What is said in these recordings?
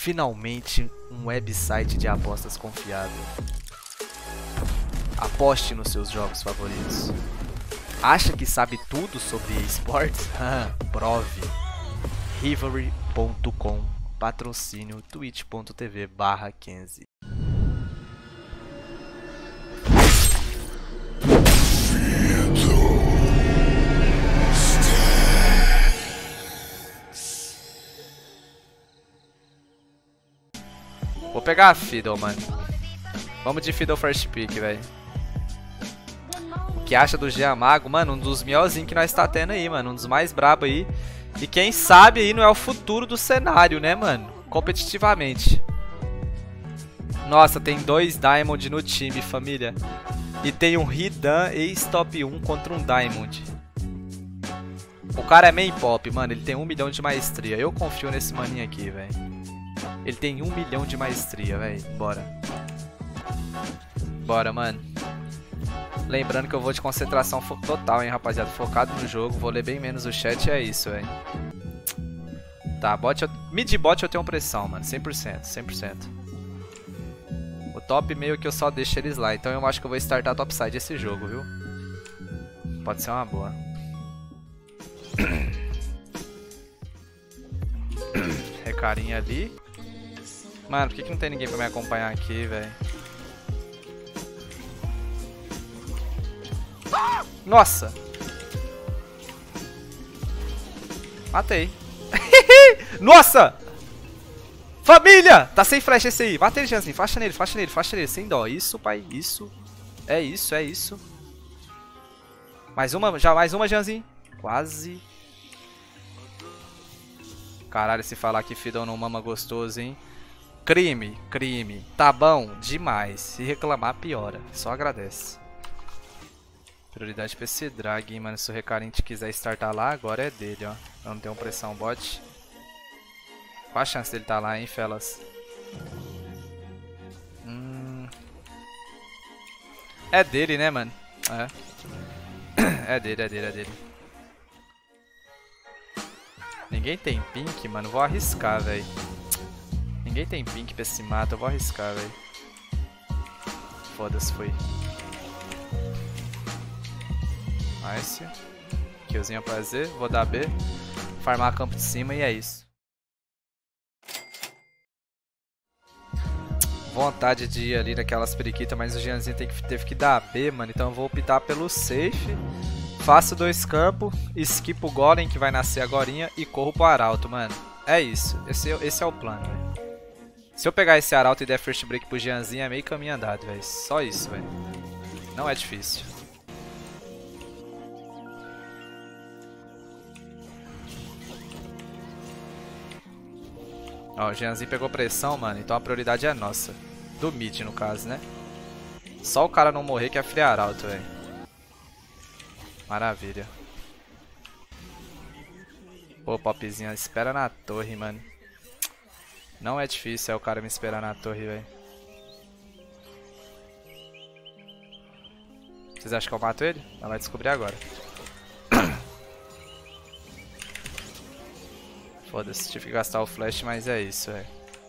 Finalmente, um website de apostas confiável. Aposte nos seus jogos favoritos. Acha que sabe tudo sobre esportes? Prove. Rivalry.com. Patrocínio twitch.tv/Kenzie. Vou pegar a Fiddle, mano. Vamos de Fiddle first pick, velho. O que acha do Jean Mago? Mano, um dos melhorzinhos que nós tá tendo aí, mano. Um dos mais brabos aí. E quem sabe aí não é o futuro do cenário, né, mano? Competitivamente. Nossa, tem 2 Diamond no time, família. E tem um Hidan ex-top 1 contra um Diamond. O cara é main pop, mano. Ele tem 1 milhão de maestria. Eu confio nesse maninho aqui, velho. Ele tem 1 milhão de maestria, velho. Bora. Bora, mano. Lembrando que eu vou de concentração total, hein, rapaziada. Focado no jogo. Vou ler bem menos o chat e é isso, velho. Tá, mid bot eu tenho pressão, mano. 100%, 100%. O top meio que eu só deixo eles lá. Então eu acho que eu vou startar topside esse jogo, viu? Pode ser uma boa. Recarinha ali. Mano, por que não tem ninguém pra me acompanhar aqui, velho? Nossa! Matei. Nossa! Família! Tá sem flash esse aí. Mata ele, Janzinho. Faixa nele, faixa nele, faixa nele. Sem dó. Isso, pai. Isso. É isso, é isso. Mais uma, já mais uma, Janzinho. Quase. Caralho, se falar que Fiddle não mama gostoso, hein? Crime, crime. Tá bom? Demais. Se reclamar, piora. Só agradece. Prioridade pra esse drag, hein, mano. Se o Recarinte quiser startar lá, agora é dele, ó. Eu não tenho pressão bot. Qual a chance dele tá lá, hein, fellas? É dele, né, mano? É. É dele, é dele, é dele. Ninguém tem pink, mano. Vou arriscar, velho. Ninguém tem pink pra esse mato. Eu vou arriscar, velho. Foda-se, foi. Nice. Killzinho pra Z. Vou dar B. Farmar campo de cima e é isso. Vontade de ir ali naquelas periquitas, mas o Jeanzinho teve que dar B, mano. Então eu vou optar pelo safe. Faço 2 campos, skipo o Golem que vai nascer agorinha e corro pro Arauto, mano. É isso. Esse é o plano, velho. Se eu pegar esse Arauto e der first break pro Jeanzinho, é meio caminho andado, velho. Só isso, velho. Não é difícil. Ó, o Jeanzinho pegou pressão, mano. Então a prioridade é nossa. Do mid, no caso, né? Só o cara não morrer que é free Arauto, velho. Maravilha. Pô, popzinha, espera na torre, mano. Não é difícil o cara me esperar na torre, velho. Vocês acham que eu mato ele? Ela vai descobrir agora. Foda-se, tive que gastar o flash, mas é isso, velho.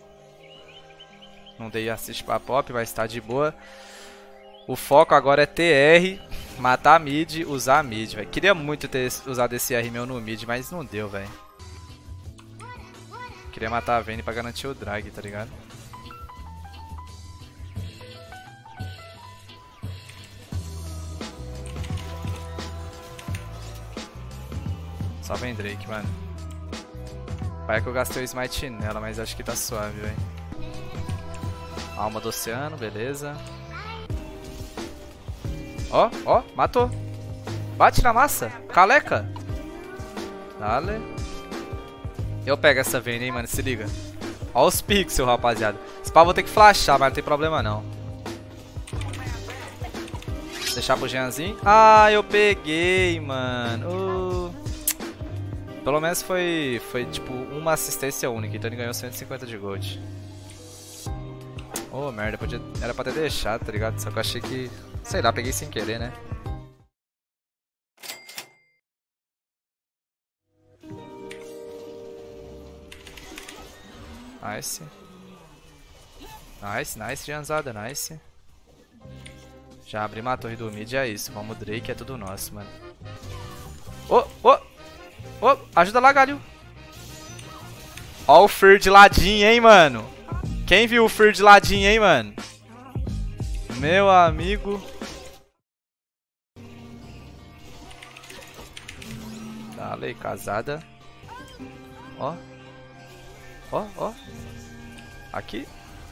Não dei assist pra pop, mas tá de boa. O foco agora é TR, matar mid, usar mid, velho. Queria muito ter usado esse R meu no mid, mas não deu, velho. Queria matar a Vayne pra garantir o drag, tá ligado? Só vem Drake, mano. Vai que eu gastei o smite nela, mas acho que tá suave, velho. Alma do oceano, beleza. Ó, ó, matou. Bate na massa. Caleca. Dale. Eu pego essa Vayne, hein, mano, se liga. Ó os pixels, rapaziada. Esse pau vou ter que flashar, mas não tem problema não. Deixar pro Jeanzinho. Ah, eu peguei, mano. Pelo menos foi tipo uma assistência única, então ele ganhou 150 de gold. Oh, merda, era pra ter deixado, tá ligado? Só que eu achei que... Sei lá, peguei sem querer, né? Nice. Nice, nice, Janzada, nice. Já abrimos a torre do mid, é isso. Vamos Drake, é tudo nosso, mano. Ajuda lá, galho. Ó o Fer de ladinho, hein, mano. Quem viu o Fer de ladinho, hein, mano? Meu amigo. Dale, casada. Ó. Ó. Aqui.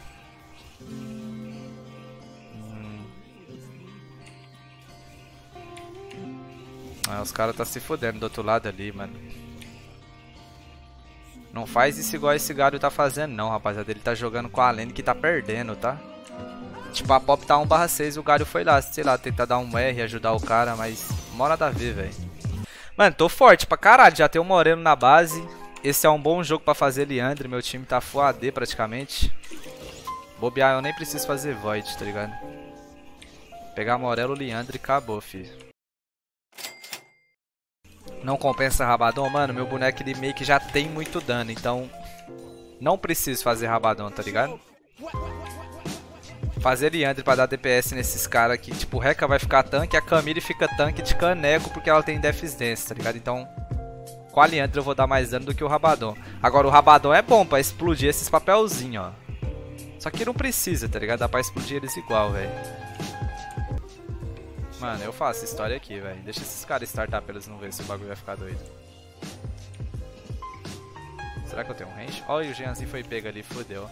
Ah, os caras tá se fudendo do outro lado ali, mano. Não faz isso igual esse Galho tá fazendo não, rapaziada. Ele tá jogando com a lane que tá perdendo, tá? Tipo, a pop tá 1/6 e o Galho foi lá, sei lá, tentar dar um R, ajudar o cara, mas mó nada a ver, velho. Mano, tô forte pra caralho, já tem o Moreno na base. Esse é um bom jogo pra fazer Liandry, meu time tá full AD praticamente. Bobear eu nem preciso fazer Void, tá ligado? Pegar Morelo, Liandry e acabou, filho. Não compensa Rabadon, mano, meu boneco ele meio que já tem muito dano, então não preciso fazer Rabadon, tá ligado? Fazer Liandry pra dar DPS nesses caras aqui, tipo, o Rekka vai ficar tanque, a Camille fica tanque de caneco porque ela tem Death's Dance, tá ligado? Então, com a Liandry eu vou dar mais dano do que o Rabadon. Agora o Rabadon é bom pra explodir esses papelzinhos, ó. Só que não precisa, tá ligado? Dá pra explodir eles igual, velho. Mano, eu faço história aqui, velho. Deixa esses caras startar pra eles não verem se o bagulho vai ficar doido. Será que eu tenho um range? Olha, o Jeanzinho foi pego ali, fodeu.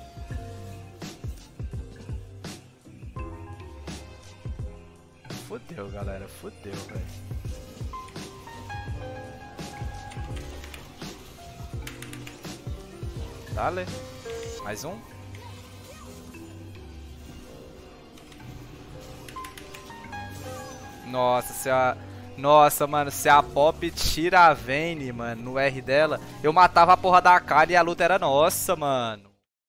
Fodeu, galera. Fodeu, velho. Dale. Mais um. Nossa, se a... Nossa, mano, se a Pop tira a Vayne, mano, no R dela, eu matava a porra da Kali e a luta era nossa, mano.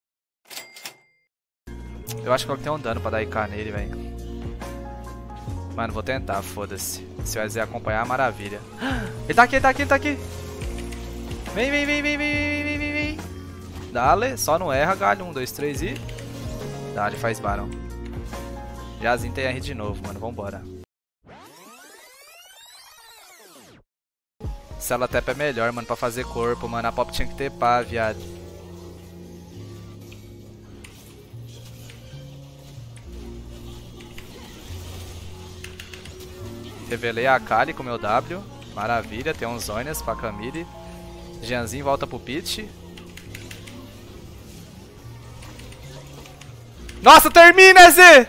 Eu acho que eu tenho um dano pra dar IK nele, velho. Mano, vou tentar, foda-se. Se o EZ acompanhar, maravilha. Ele tá aqui, ele tá aqui, ele tá aqui. Vem. Dale, só não erra, galho. 1, 2, 3 e... Dale, faz Baron. Jazinho tem R de novo, mano, vambora. Cela Tap é melhor, mano, pra fazer corpo, mano. A Pop tinha que ter pá, viado. Revelei a Kali com meu W. Maravilha, tem uns Zonias pra Camille. Jeanzinho volta pro pit. Nossa, termina, Z!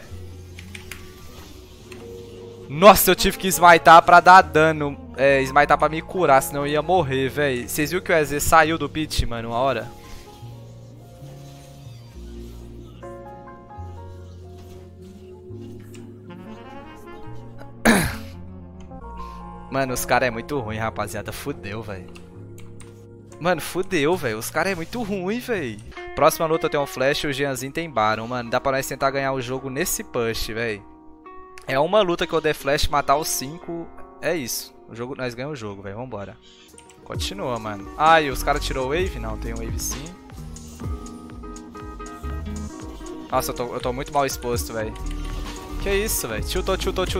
Nossa, eu tive que smitar pra dar dano. Smitar pra me curar, senão eu ia morrer, velho. Vocês viram que o EZ saiu do pit, mano, uma hora? Mano, os caras é muito ruim, rapaziada. Fudeu, velho. Mano, fudeu, velho. Os caras é muito ruim, velho. Próxima luta tem um Flash e o Jeanzinho tem Baron, mano. Dá pra nós tentar ganhar o jogo nesse push, velho. É uma luta que eu der Flash, matar os 5. É isso. O jogo, nós ganhamos o jogo, velho. Vambora. Continua, mano. Ah, e os caras tirou o Wave? Não, tem um Wave sim. Nossa, eu tô muito mal exposto, velho. Que isso, velho. Tiltou.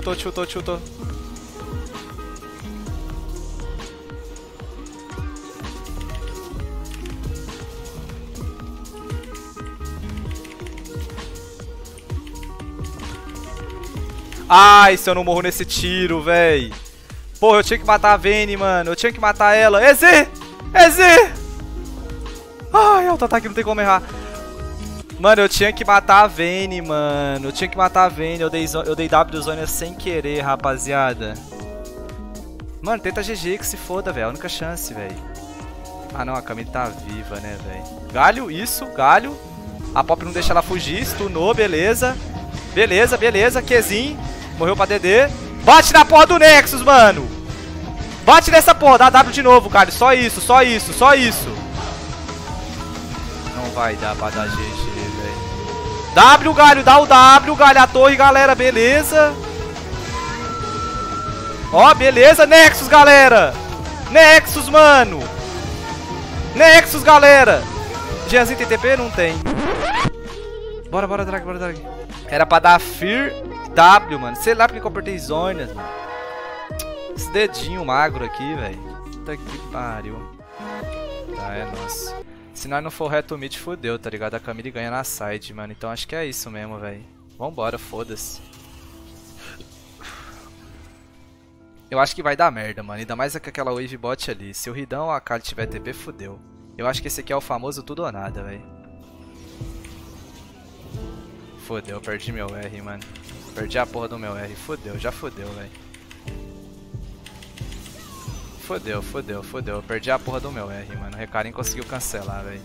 Ai, se eu não morro nesse tiro, véi. Porra, eu tinha que matar a Vayne, mano. Eu tinha que matar ela. EZ! Ai, auto-ataque não tem como errar. Mano, eu tinha que matar a Vayne, mano. Eu dei W Zônia sem querer, rapaziada. Mano, tenta GG que se foda, velho. A única chance, velho. Ah, não. A Camille tá viva, né, velho. Galho, isso. Galho. A Pop não deixa ela fugir. Stunou, beleza. Beleza. Qzinho. Morreu pra DD. Bate na porra do Nexus, mano. Bate nessa porra. Dá W de novo, cara. Só isso. Não vai dar pra dar GG, velho. W, galho. Dá o W, galho. A torre, galera. Beleza. Ó, beleza. Nexus, galera. Nexus, mano. Nexus, galera. Jeanzinho tem TP? Não tem. Bora, bora, drag, bora, drag. Era pra dar Fear W, mano. Sei lá porque eu apertei Zônias, mano. Esse dedinho magro aqui, velho. Puta que pariu. Tá, é nossa. Se nós não for reto mid, fodeu, tá ligado? A Camille ganha na side, mano. Então acho que é isso mesmo, velho. Vambora, foda-se. Eu acho que vai dar merda, mano. Ainda mais com aquela wave bot ali. Se o Ridão ou a Kali tiver TP, fodeu. Eu acho que esse aqui é o famoso tudo ou nada, velho. Fodeu, perdi meu R, mano. Perdi a porra do meu R. Fodeu, já fodeu, velho. Fodeu, fodeu, fodeu. Perdi a porra do meu R, mano. O Recarim conseguiu cancelar, velho.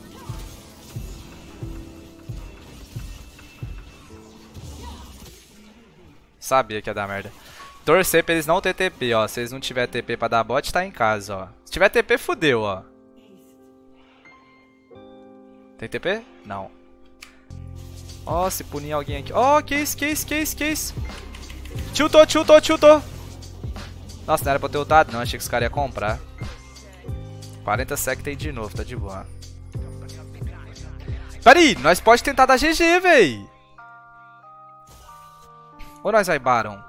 Sabia que ia dar merda. Torcer pra eles não ter TP, ó. Se eles não tiver TP pra dar bot, tá em casa, ó. Se tiver TP, fodeu, ó. Tem TP? Não. Ó, se punir alguém aqui. Ó, que isso, que isso, que isso, que isso. Tiltou, tiltou, tiltou. Nossa, não era pra eu ter ultado, não. Achei que os caras iam comprar. 40 sec tem de novo, tá de boa. Pera aí, nós pode tentar dar GG, véi. Ou nós vai Baron?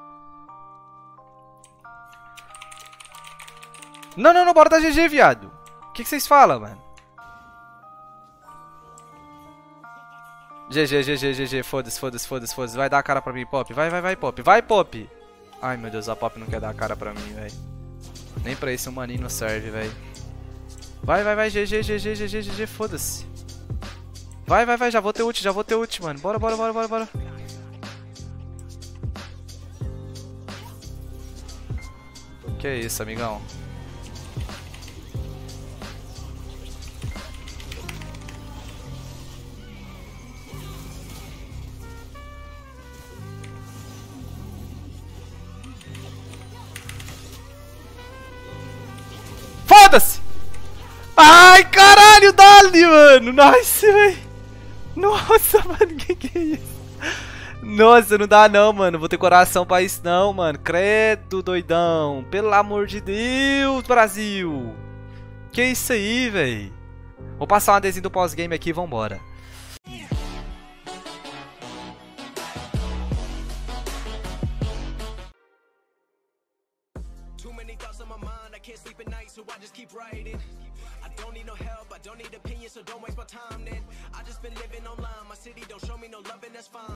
Não, não, não, bora dar GG, viado. O que vocês falam, mano? GG, GG, GG, foda-se, foda-se, foda-se, foda-se. Vai dar a cara pra mim, Pop. Vai, vai, vai, Pop. Vai, Pop. Ai, meu Deus, a Pop não quer dar a cara pra mim, velho. Nem pra isso o maninho não serve, velho. Vai, vai, vai, GG, GG, GG, GG, foda-se. Vai, vai, vai, já vou ter ult, mano. Bora, bora, bora, bora, bora. Que isso, amigão. Foda-se! Ai, caralho, dali, mano! Nice, velho! Nossa, mano, que é isso? Nossa, não dá não, mano. Vou ter coração pra isso não, mano. Credo, doidão. Pelo amor de Deus, Brasil. Que isso aí, velho? Vou passar um adesivo do pós-game aqui e vambora.